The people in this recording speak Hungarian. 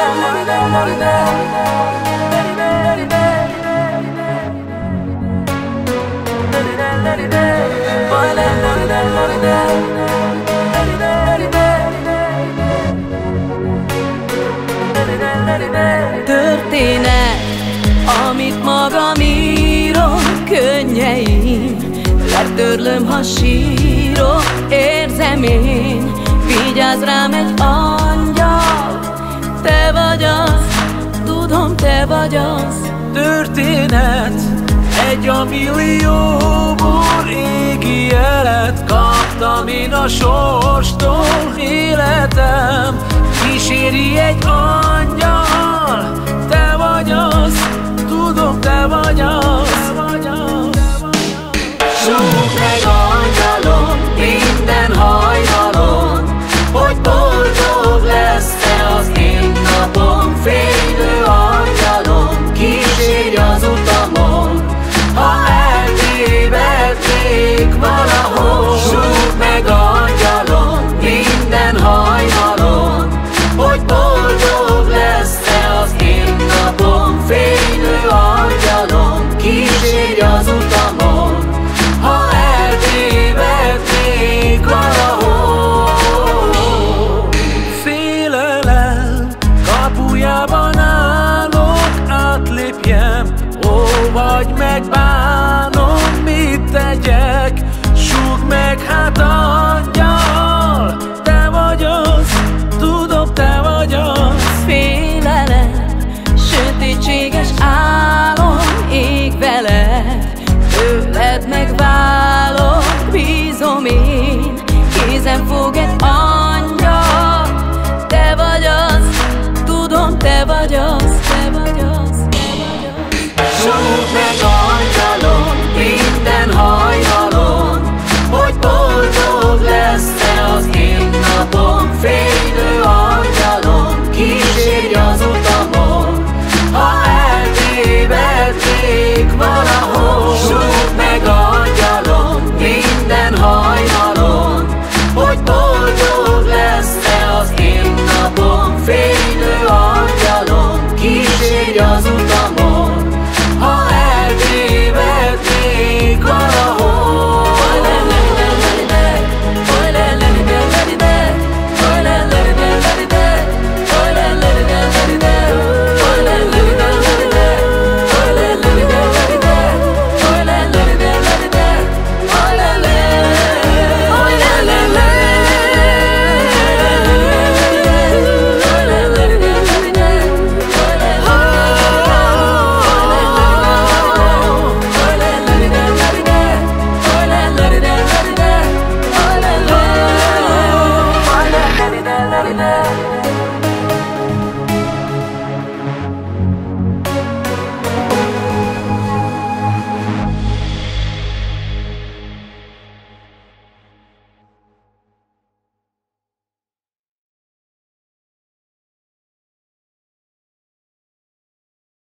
Történet, amit magam írok könnyeim, letörlöm, ha sírok, érzem én. Vigyázz rám egy angyal, te vagy az, tudom, te vagy az. Történet, egy a millióból égi jelet kaptam én a sorstól. Életem kíséri egy angyal, te vagy az, tudom, te vagy az.